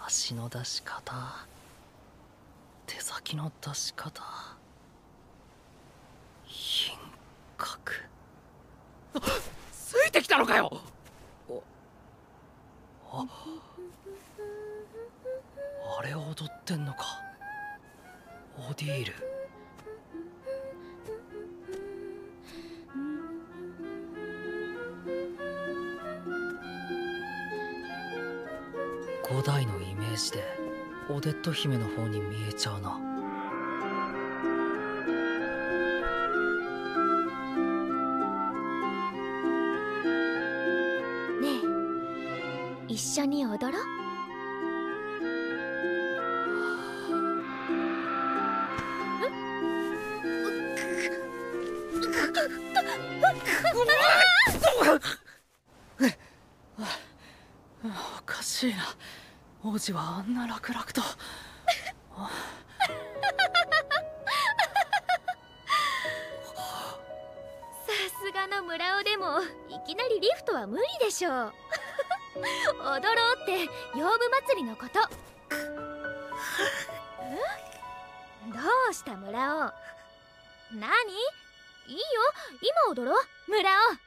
足の出し方、手先の出し方、品格。 ついてきたのかよ。 あれ踊ってんのか、オディール。古代のイメージでオデット姫の方に見えちゃうな。 ねえ、一緒に踊ろう。 おかしいな、王子はあんな楽々と。さすがの村尾でもいきなりリフトは無理でしょう。踊ろうって養父祭りのこと。どうした村尾。何？いいよ、今踊ろう村尾。